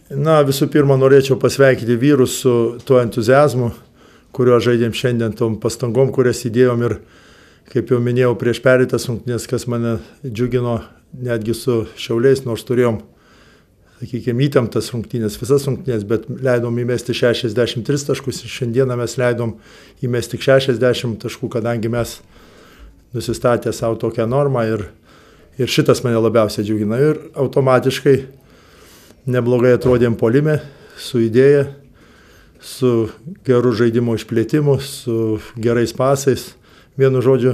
Na, visų pirma, norėčiau pasveikinti vyrus su tuo entuziazmu, kuriuo žaidėm šiandien, tom pastangom, kurias įdėjom ir, kaip jau minėjau, prieš pereitas rungtynes, kas mane džiugino netgi su Šiauliais, nors turėjom, sakykime, įtemptas rungtynės, visas rungtynės, bet leidom įmesti 63 taškus ir šiandieną mes leidom įmesti tik 60 taškų, kadangi mes nusistatė savo tokią normą ir šitas mane labiausiai džiugina. Ir automatiškai neblogai atrodėm puolime, su idėja, su geru žaidimo išplėtimu, su gerais pasais. Vienu žodžiu,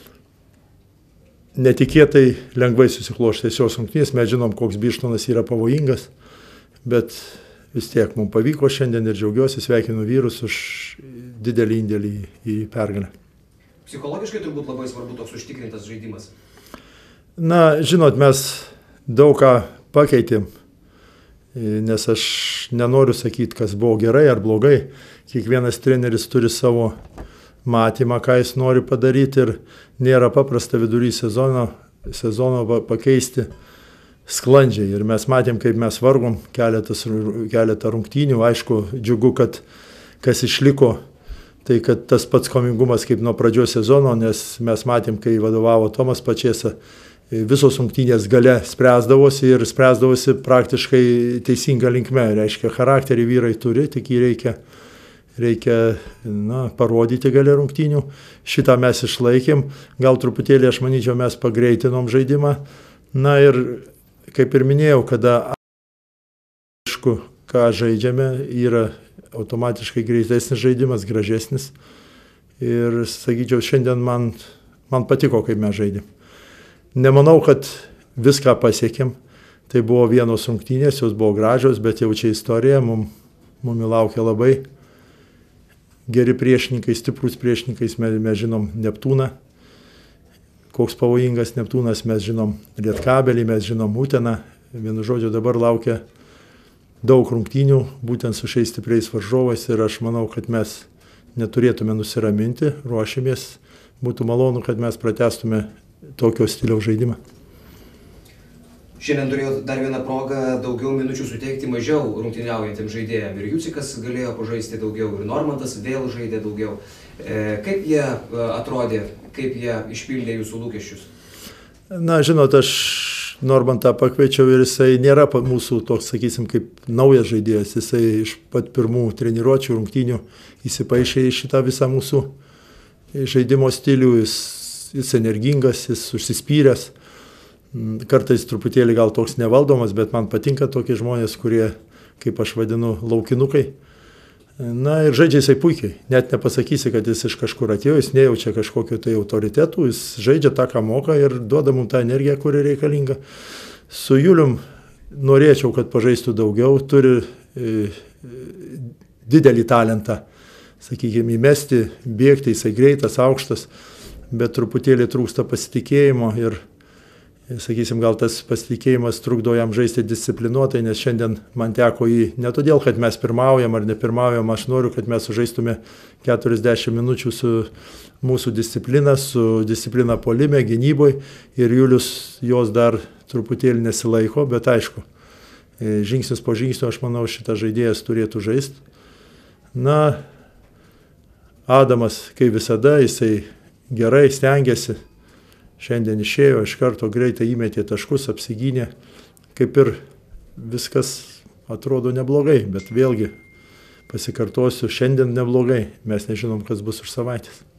netikėtai lengvai susikloštė šios rungtynės. Mes žinom, koks Birštonas yra pavojingas, bet vis tiek mums pavyko šiandien ir džiaugiuosi, sveikinu vyrus už didelį indėlį į pergalę. Psichologiškai turbūt labai svarbu toks užtikrintas žaidimas. Na, žinot, mes daug ką pakeitėm, nes aš nenoriu sakyti, kas buvo gerai ar blogai. Kiekvienas treneris turi savo matymą, ką jis nori padaryti ir nėra paprasta vidury sezono pakeisti sklandžiai. Ir mes matėm, kaip mes vargom keletą rungtynių. Aišku, džiugu, kad kas išliko, tai kad tas pats kovingumas kaip nuo pradžios sezono, nes mes matėm, kai vadovavo Tomas Pačėsa, visos rungtynės gale spręsdavosi ir spręsdavosi praktiškai teisinga linkme. Reiškia, charakterį vyrai turi, tik jį reikia parodyti gale rungtynių. Šitą mes išlaikėm. Gal truputėlį, aš manyčiau, mes pagreitinom žaidimą. Na ir, kaip ir minėjau, kada aišku, ką žaidžiame, yra automatiškai greitesnis žaidimas, gražesnis. Ir, sakyčiau, šiandien man patiko, kaip mes žaidėm. Nemanau, kad viską pasiekėm. Tai buvo vienos rungtynės, jos buvo gražios, bet jau čia istorija. Mums laukia labai geri priešininkai, stiprus priešininkai. Mes žinom Neptūną, koks pavojingas Neptūnas, mes žinom Lietkabelį, mes žinom Uteną. Vienu žodžiu, dabar laukia daug rungtynių, būtent su šiais stipriais varžovais ir aš manau, kad mes neturėtume nusiraminti, ruošimės. Būtų malonu, kad mes pratęstume tokio stiliaus žaidimą. Šiandien turėjo dar vieną progą daugiau minučių suteikti mažiau rungtyniaujantiems žaidėjams. Ir Jucikas galėjo pažaisti daugiau, ir Normantas vėl žaidė daugiau. Kaip jie atrodė, kaip jie išpildė jūsų lūkesčius? Na, žinot, aš Normantą pakviečiau ir jisai nėra mūsų toks, sakysim, kaip naujas žaidėjas. Jisai iš pat pirmų treniruočių rungtynių įsipaišė į šitą visą mūsų žaidimo stilių. Jis energingas, jis užsispyręs, kartais truputėlį gal toks nevaldomas, bet man patinka tokie žmonės, kurie, kaip aš vadinu, laukinukai. Na ir žaidžia jisai puikiai, net nepasakysi, kad jis iš kažkur atėjo, jis nejaučia kažkokio tai autoritetų, jis žaidžia tą, ką moka ir duoda mums tą energiją, kuri reikalinga. Su Julium norėčiau, kad pažaistų daugiau, turi didelį talentą, sakykime, įmesti, bėgti, jisai greitas, aukštas, bet truputėlį trūksta pasitikėjimo ir, sakysim, gal tas pasitikėjimas trukdo jam žaisti disciplinuotai, nes šiandien man teko jį, ne todėl, kad mes pirmaujam ar nepirmaujam, aš noriu, kad mes sužaistume 40 minučių su mūsų disciplina, su disciplina puolime, gynyboj ir Julius jos dar truputėlį nesilaiko, bet aišku, žingsnis po žingsnio, aš manau, šitas žaidėjas turėtų žaisti. Na, Adamas, kaip visada, jisai gerai stengiasi, šiandien išėjo, iš karto greitai įmetė taškus, apsigynė, kaip ir viskas atrodo neblogai, bet vėlgi pasikartosiu, šiandien neblogai, mes nežinom, kas bus už savaitės.